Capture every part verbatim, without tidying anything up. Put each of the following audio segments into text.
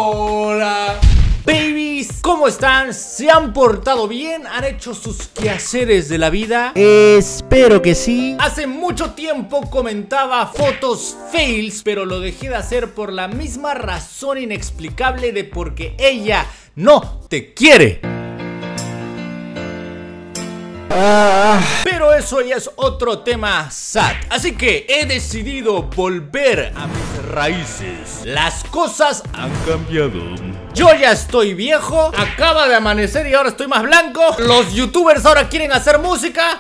Hola babies, ¿cómo están? ¿Se han portado bien? ¿Han hecho sus quehaceres de la vida? Espero que sí. Hace mucho tiempo comentaba fotos fails, pero lo dejé de hacer por la misma razón inexplicable de por qué ella no te quiere. Ah. Pero eso ya es otro tema sad. Así que he decidido volver a mis raíces. Las cosas han cambiado. Yo ya estoy viejo, acaba de amanecer y ahora estoy más blanco. Los youtubers ahora quieren hacer música.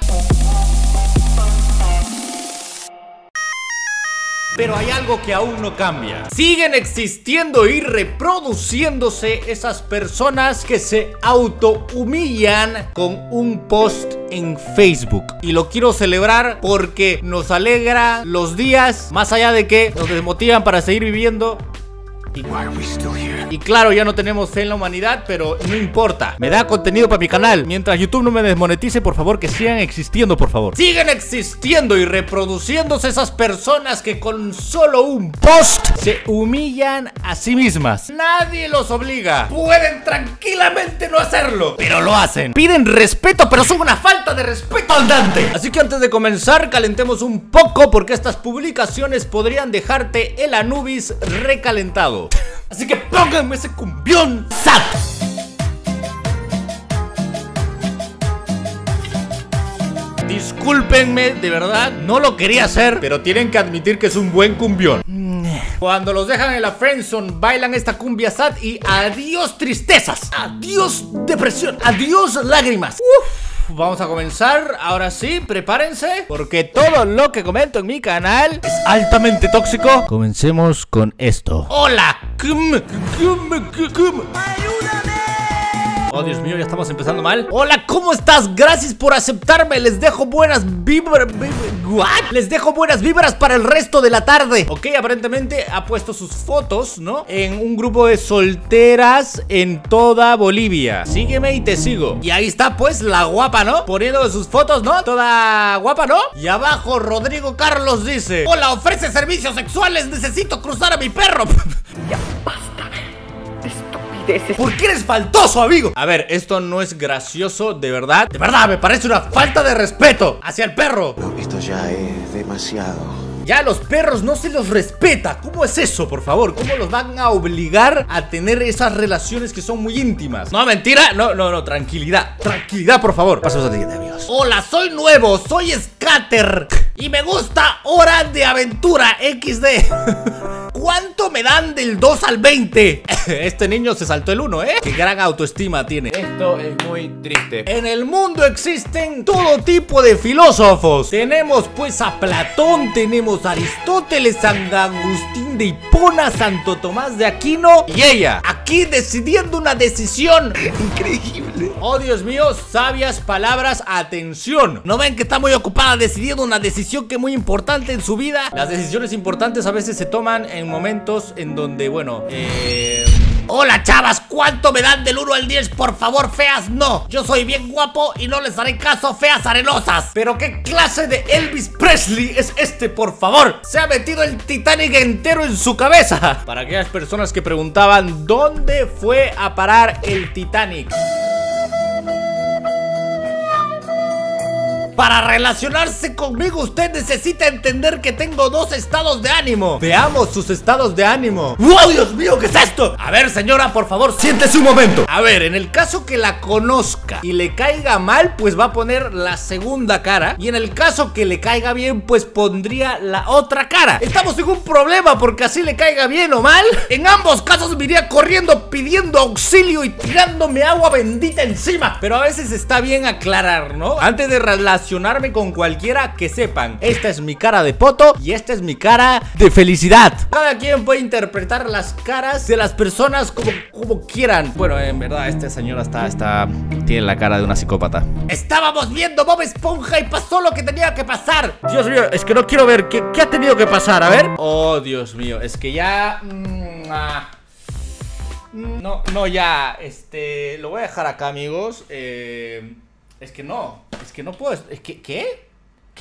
Pero hay algo que aún no cambia. Siguen existiendo y reproduciéndose esas personas que se autohumillan con un post en Facebook. Y lo quiero celebrar porque nos alegra los días, más allá de que nos desmotivan para seguir viviendo. Y, y claro, ya no tenemos fe en la humanidad, pero no importa. Me da contenido para mi canal. Mientras YouTube no me desmonetice, por favor, que sigan existiendo, por favor. Siguen existiendo y reproduciéndose esas personas que con solo un post se humillan a sí mismas. Nadie los obliga. Pueden tranquilamente no hacerlo, pero lo hacen. Piden respeto, pero son una falta de respeto andante. Así que antes de comenzar, calentemos un poco, porque estas publicaciones podrían dejarte el Anubis recalentado. Así que pónganme ese cumbión sad. Discúlpenme, de verdad, no lo quería hacer, pero tienen que admitir que es un buen cumbión. Cuando los dejan en la friendzone, bailan esta cumbia sad y adiós tristezas, adiós depresión, adiós lágrimas. Uf. Vamos a comenzar, ahora sí, prepárense, porque todo lo que comento en mi canal es altamente tóxico. Comencemos con esto. Hola. ¡Ayúdame! Oh, Dios mío, ya estamos empezando mal. Hola, ¿cómo estás? Gracias por aceptarme. Les dejo buenas vibras. ¿What? Les dejo buenas vibras para el resto de la tarde. Ok, aparentemente ha puesto sus fotos, ¿no? En un grupo de solteras en toda Bolivia. Sígueme y te sigo. Y ahí está, pues, la guapa, ¿no? Poniendo sus fotos, ¿no? Toda guapa, ¿no? Y abajo Rodrigo Carlos dice: hola, ofrece servicios sexuales. Necesito cruzar a mi perro. Ya basta. ¿Por qué eres faltoso, amigo? A ver, esto no es gracioso, de verdad. De verdad, me parece una falta de respeto hacia el perro. No, esto ya es demasiado. Ya a los perros no se los respeta. ¿Cómo es eso, por favor? ¿Cómo los van a obligar a tener esas relaciones que son muy íntimas? No, mentira. No, no, no, tranquilidad. Tranquilidad, por favor. Pasemos a siguiente, amigos. Hola, soy nuevo, soy Scatter y me gusta Hora de Aventura equis de. ¿Cuánto me dan del dos al veinte? Este niño se saltó el uno, ¿eh? Qué gran autoestima tiene. Esto es muy triste. En el mundo existen todo tipo de filósofos. Tenemos pues a Platón, tenemos a Aristóteles, San Agustín de Hipona, Santo Tomás de Aquino y ella, aquí decidiendo una decisión Increíble. Oh, Dios mío, sabias palabras, atención. ¿No ven que está muy ocupada decidiendo una decisión que es muy importante en su vida? Las decisiones importantes a veces se toman en momentos en donde, bueno, eh... hola, chavas, ¿cuánto me dan del uno al diez? Por favor, feas, no. Yo soy bien guapo y no les haré caso, feas arenosas. Pero ¿qué clase de Elvis Presley es este, por favor? Se ha metido el Titanic entero en su cabeza. Para aquellas personas que preguntaban ¿dónde fue a parar el Titanic? Para relacionarse conmigo usted necesita entender que tengo dos estados de ánimo. Veamos sus estados de ánimo. ¡Wow, Dios mío! ¿Qué es esto? A ver, señora, por favor, siéntese un momento. A ver, en el caso que la conozca y le caiga mal, pues va a poner la segunda cara. Y en el caso que le caiga bien, pues pondría la otra cara. Estamos en un problema porque así le caiga bien o mal, en ambos casos me iría corriendo pidiendo auxilio y tirándome agua bendita encima. Pero a veces está bien aclarar, ¿no? Antes de relacionarse con cualquiera, que sepan, esta es mi cara de poto y esta es mi cara de felicidad. Cada quien puede interpretar las caras de las personas como, como quieran. Bueno, en verdad esta señora está, está tiene la cara de una psicópata. Estábamos viendo Bob Esponja y pasó lo que tenía que pasar. Dios mío, es que no quiero ver qué, qué ha tenido que pasar, a ver. Oh, Dios mío, es que ya... Mm, ah. No, no, ya, este, lo voy a dejar acá, amigos. Eh... Es que no, es que no puedo, es que, ¿qué? ¿Qué, qué?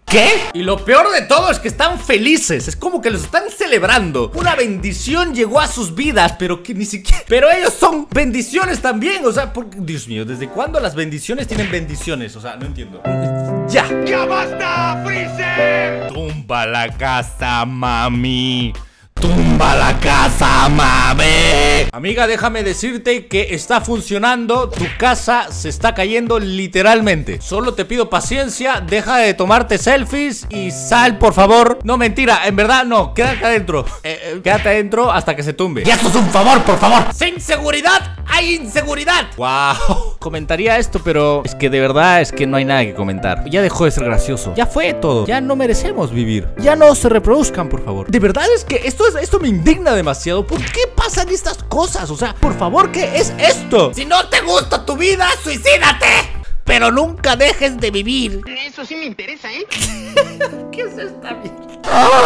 ¿Qué? Y lo peor de todo es que están felices. Es como que los están celebrando. Una bendición llegó a sus vidas, pero que ni siquiera... Pero ellos son bendiciones también. O sea, porque... Dios mío, ¿desde cuándo las bendiciones tienen bendiciones? O sea, no entiendo. Ya. ¡Ya basta, Freezer! Tumba la casa, mami. ¡Tumba la casa, mami! Amiga, déjame decirte que está funcionando. Tu casa se está cayendo literalmente. Solo te pido paciencia. Deja de tomarte selfies y sal, por favor. No, mentira, en verdad no. Quédate adentro. eh, eh, Quédate adentro hasta que se tumbe. Y esto es un favor, por favor. Sin seguridad hay inseguridad. Wow. Comentaría esto, pero es que de verdad es que no hay nada que comentar. Ya dejó de ser gracioso. Ya fue todo. Ya no merecemos vivir. Ya no se reproduzcan, por favor. De verdad es que esto es Esto me indigna demasiado. ¿Por qué pasan estas cosas? O sea, por favor, ¿qué es esto? Si no te gusta tu vida, suicídate. Pero nunca dejes de vivir. Eso sí me interesa, ¿eh? ¿Qué es esta mierda?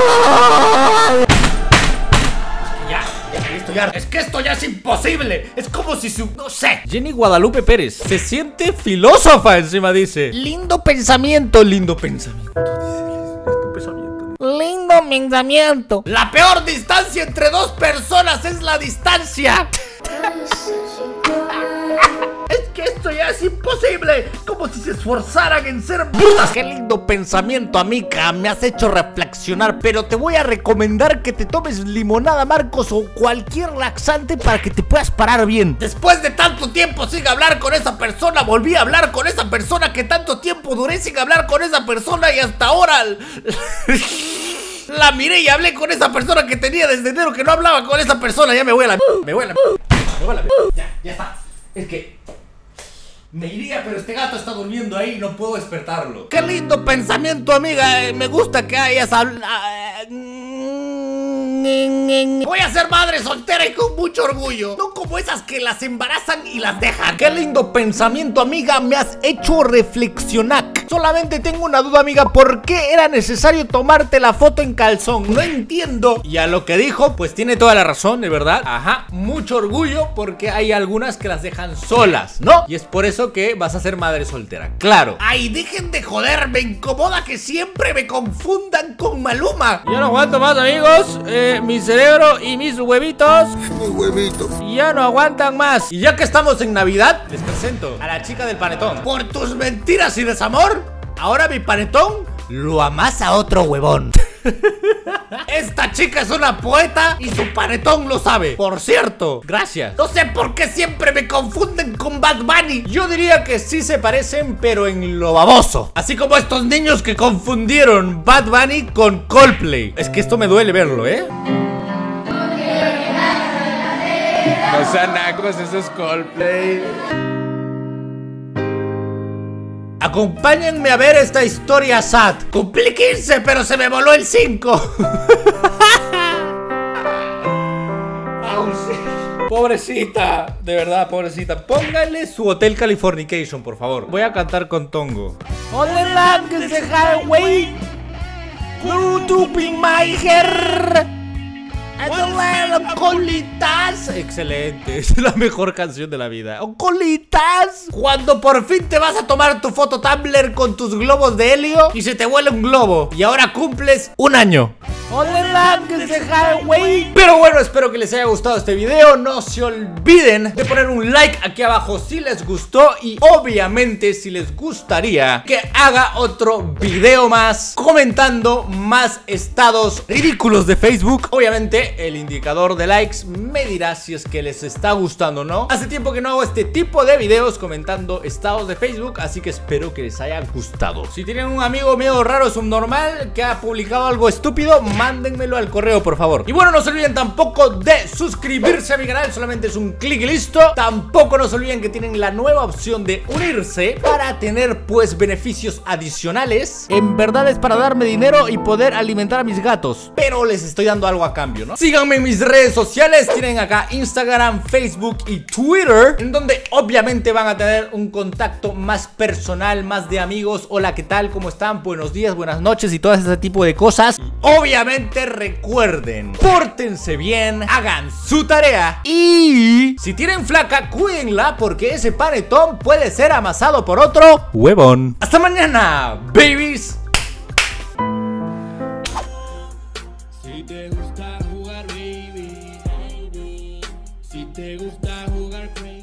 Ya, ya, esto ya. Es que esto ya es imposible. Es como si su... no sé. Jenny Guadalupe Pérez se siente filósofa encima, dice. Lindo pensamiento, lindo pensamiento. Lindo pensamiento. Lindo pensamiento. La peor distancia entre dos personas es la distancia. Es que esto ya es imposible. Como si se esforzaran en ser brutas. Qué lindo pensamiento, amiga. Me has hecho reflexionar. Pero te voy a recomendar que te tomes limonada, Marcos, o cualquier laxante para que te puedas parar bien. Después de tanto tiempo sin hablar con esa persona, volví a hablar con esa persona. Que tanto tiempo duré sin hablar con esa persona y hasta ahora la miré y hablé con esa persona que tenía desde enero que no hablaba con esa persona. Ya me voy a la... Me voy a la... Me voy a la... Ya, ya está. Es que... me iría, pero este gato está durmiendo ahí y no puedo despertarlo. Qué lindo pensamiento, amiga. eh, Me gusta que hayas hablado. Voy a ser madre soltera y con mucho orgullo. No como esas que las embarazan y las dejan. Qué lindo pensamiento, amiga. Me has hecho reflexionar. Solamente tengo una duda, amiga. ¿Por qué era necesario tomarte la foto en calzón? No entiendo. Y a lo que dijo, pues tiene toda la razón, de verdad. Ajá, mucho orgullo porque hay algunas que las dejan solas, ¿no? Y es por eso que vas a ser madre soltera, claro. Ay, dejen de joder, me incomoda que siempre me confundan con Maluma. Yo no aguanto más, amigos. eh, Mi cerebro y mis huevitos Mi huevito. ya no aguantan más. Y ya que estamos en Navidad, les presento a la chica del panetón. Por tus mentiras y desamor, ahora mi panetón lo amasa a otro huevón. Esta chica es una poeta y su panetón lo sabe. Por cierto, gracias. No sé por qué siempre me confunden con Bad Bunny. Yo diría que sí se parecen, pero en lo baboso. Así como estos niños que confundieron Bad Bunny con Coldplay. Es que esto me duele verlo, ¿eh? No sean nacos, eso es Coldplay. Acompáñenme a ver esta historia sad. Cumplí quince, pero se me voló el cinco. Pobrecita, de verdad, pobrecita. Póngale su Hotel Californication, por favor. Voy a cantar con Tongo. All the land is the highway. Go to be my hair. And the land of colitas. Excelente, es la mejor canción de la vida. ¡Oh, colitas! Cuando por fin te vas a tomar tu foto Tumblr con tus globos de helio y se te vuela un globo y ahora cumples un año. All the land is the highway. Pero bueno, espero que les haya gustado este video. No se olviden de poner un like aquí abajo si les gustó. Y obviamente si les gustaría que haga otro video más comentando más estados ridículos de Facebook. Obviamente el indicador de likes me dirá si es que les está gustando o no. Hace tiempo que no hago este tipo de videos comentando estados de Facebook, así que espero que les haya gustado. Si tienen un amigo medio raro subnormal que ha publicado algo estúpido, mándenmelo al correo, por favor. Y bueno, no se olviden tampoco de suscribirse a mi canal. Solamente es un clic y listo. Tampoco no se olviden que tienen la nueva opción de unirse para tener pues beneficios adicionales. En verdad es para darme dinero y poder alimentar a mis gatos, pero les estoy dando algo a cambio, ¿no? Síganme en mis redes sociales. Tienen acá Instagram, Facebook y Twitter, en donde obviamente van a tener un contacto más personal, más de amigos. Hola, ¿qué tal? ¿Cómo están? Buenos días, buenas noches y todo ese tipo de cosas. Obviamente recuerden, pórtense bien, hagan su tarea y si tienen flaca, cuídenla porque ese panetón puede ser amasado por otro huevón. Hasta mañana, babies. Si te gusta jugar Crazy.